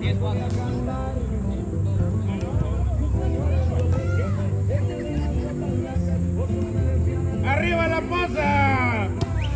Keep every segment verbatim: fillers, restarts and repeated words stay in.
¡Arriba la posa!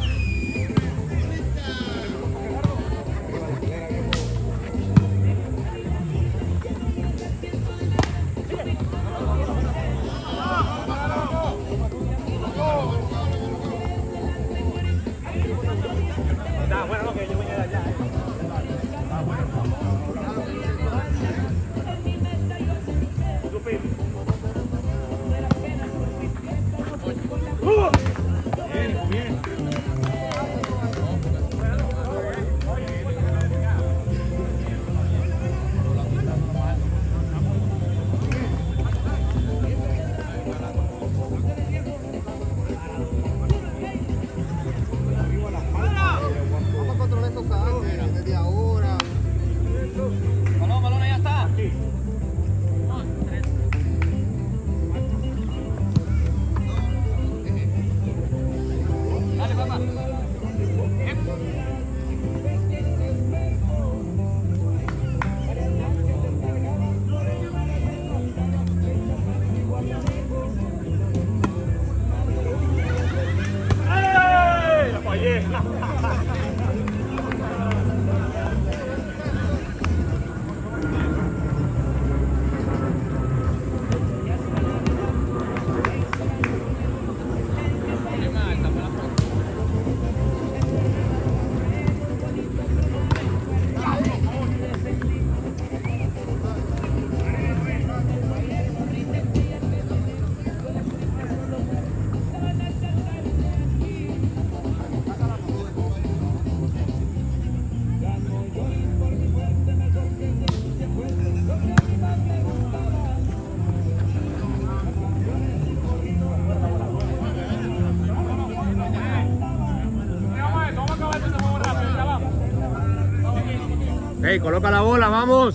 Hey, coloca la bola, vamos.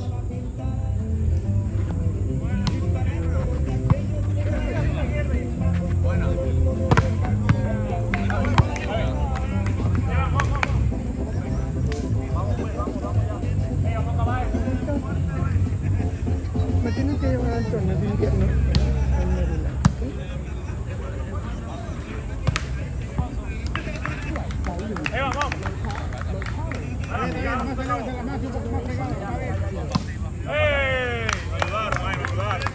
Me tienen que llevar al torneo de invierno. ¡Eh, vamos! ¡Eh! Me ayudaron, me ayudaron.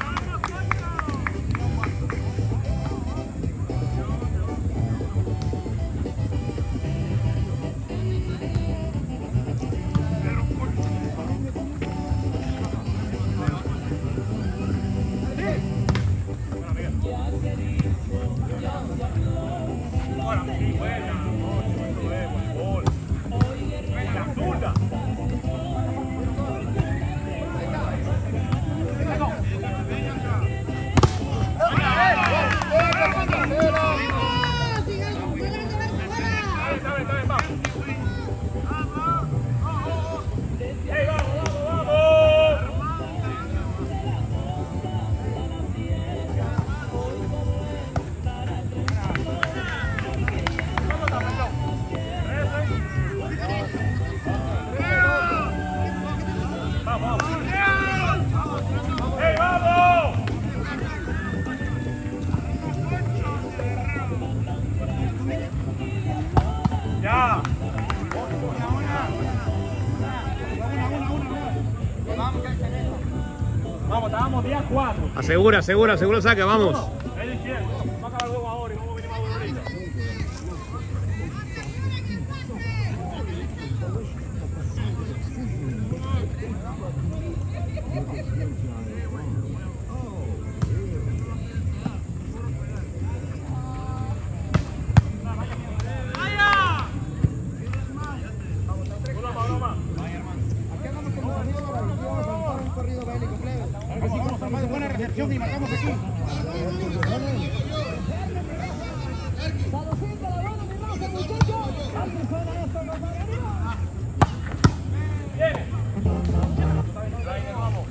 Vamos, estábamos día cuatro. Asegura, asegura, asegura el saque, vamos. Es izquierdo. Vamos a acabar el juego ahora y vamos a venir más ahorita. Buena recepción y marcamos aquí. Viene. Vamos.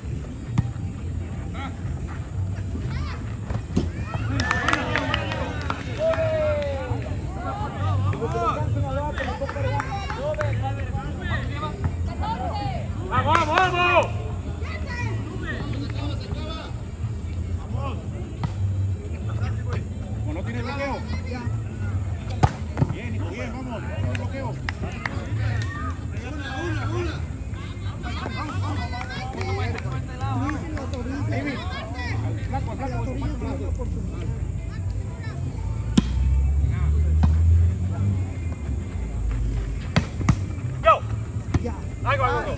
¡Vamos, vamos, vamos! oportunidad. Go. Ya. Ahí va, go, go.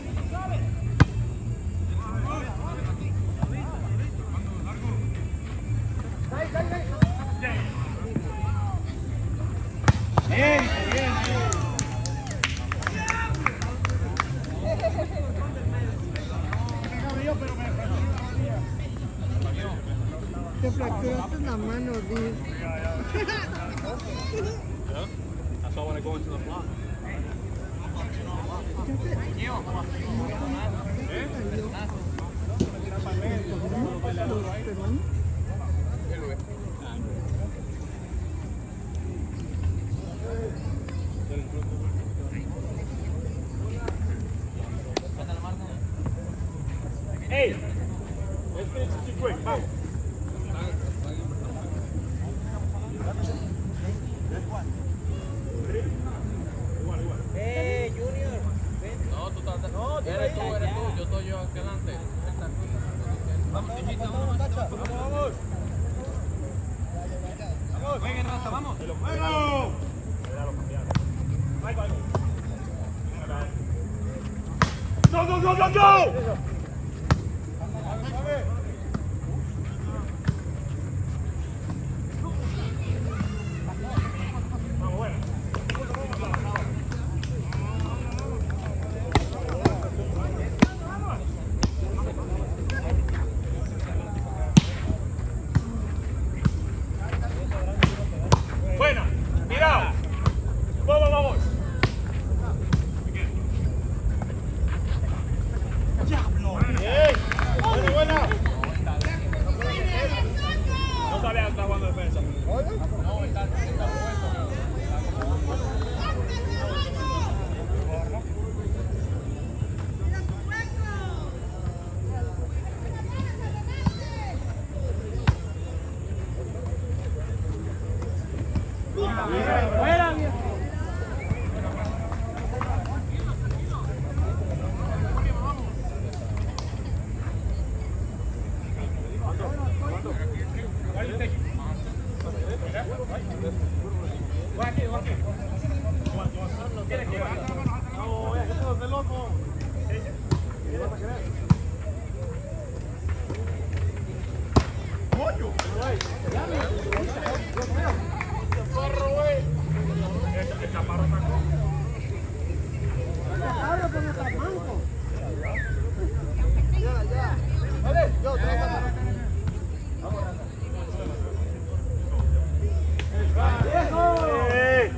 Bien, bien. Te fracturaste la mano, Diz. That's all when I go into the block. Hey, let's finish it quick. Vamos. Eh, Junior. No, tú estás. No, eres tú, eres tú. Yo estoy yo aquí adelante. Vamos, Chichita, vamos. Vamos, vamos. Vamos. Jueguen, raza, vamos. ¡Vamos! Go, go, go, go, go! Buena, mirado. Vamos, vamos. Bien. Buena, buena. No sabía que estaba jugando defensa. No, está, está puesto. Fuera, viejo. Ahora con nuestra manco. Hey.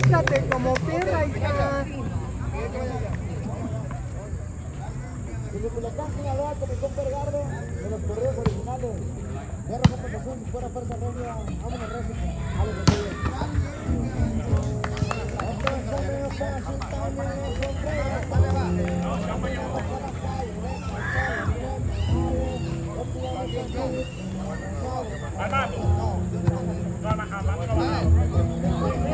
Échate como perra y ya. Culiacán, Sinaloa, Comisión Pergardo, de los correos originales. Guerra compensación, si fuera fuerza regia, vámonos recio, a los amigos. Armando. No, Armando no va.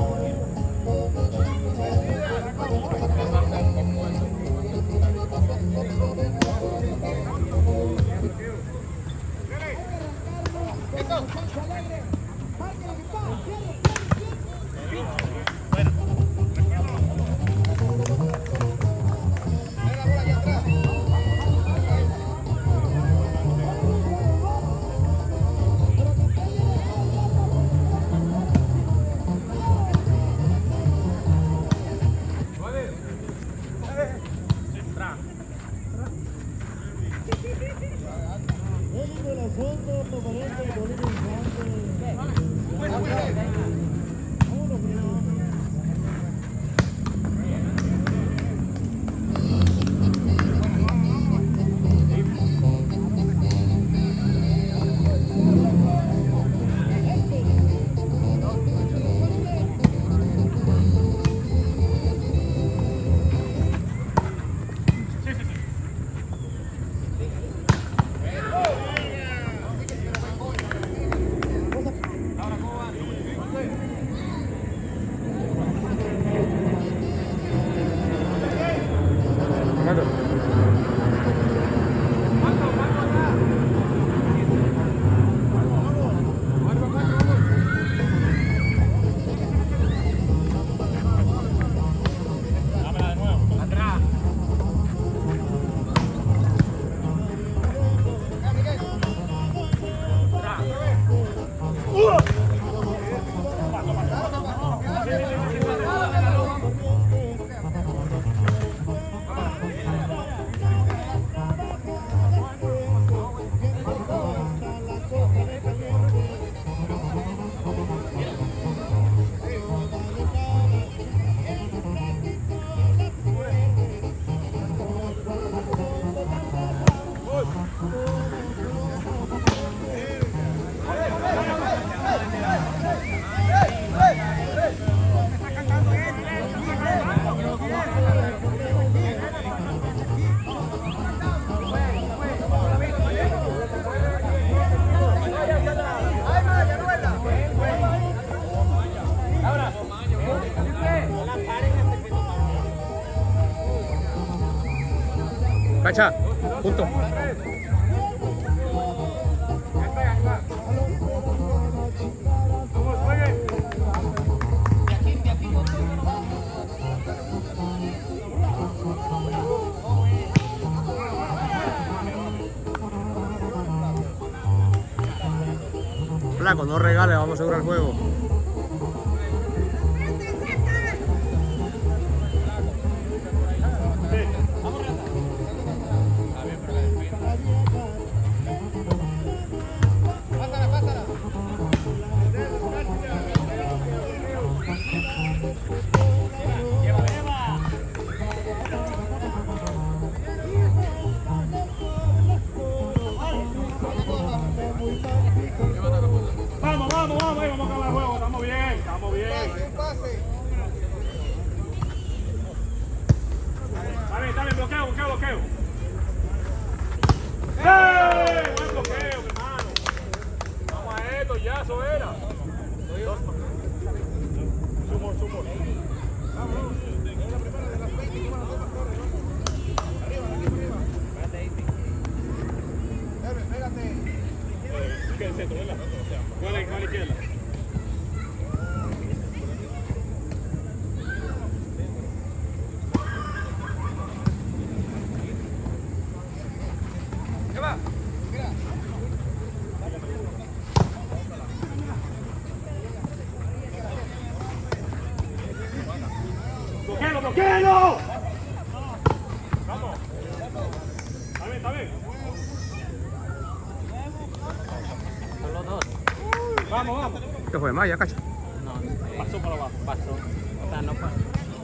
Cacha, punto. Flaco, no regales, vamos a asegurar el juego. Vamos, vamos, vamos, ahí vamos a acabar el juego. Estamos bien, estamos bien. Está bien, está bien, bloqueo, bloqueo, bloqueo. ¡Eh! Buen bloqueo, mi hermano. Vamos a esto, ya, eso era. Sumo, sumo. Que el centro, ¿verdad? ¿Cuál es la izquierda? ¿Qué va? ¡Bloquéalo, bloquéalo! Vamos. Está bien, está bien. Son los dos. Vamos, vamos. ¿Qué fue? Maya, cacha. No, Pasó para abajo. pasó. Esta no pasa.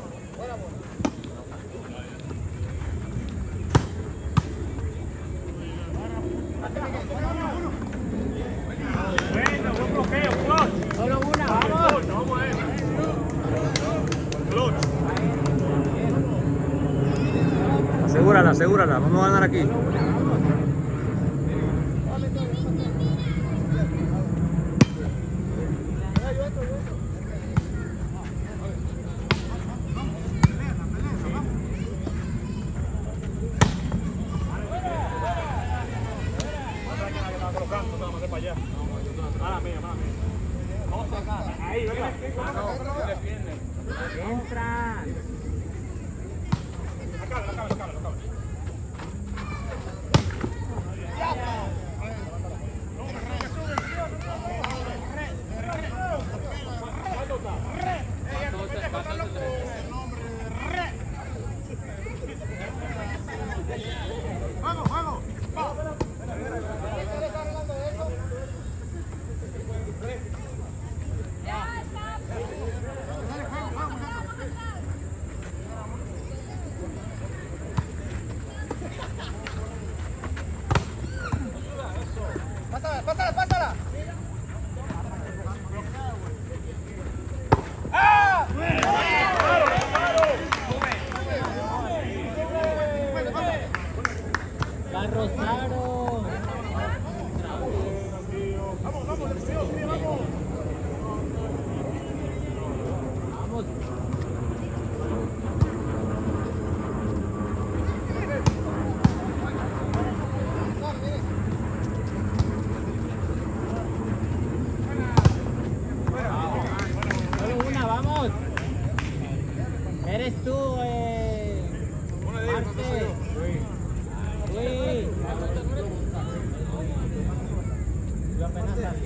Bueno, buen bloqueo, clutch. Solo una, vamos. Clutch, vamos a él. Clutch. Asegúrala, asegúrala. Vamos a ganar aquí. Mala mía, mala mía. Vamos a sacar. Ahí, ¿verdad? Entran. Acá, acá, acá, acá. Vamos, vamos. Pásala, pásala, pásala. ¡Ah! La Rosario. Vamos, vamos, Dios, sí, vamos. Vamos. Solo una, vamos. Eres tú, eh. Marte. Sí. Yo apenas salí.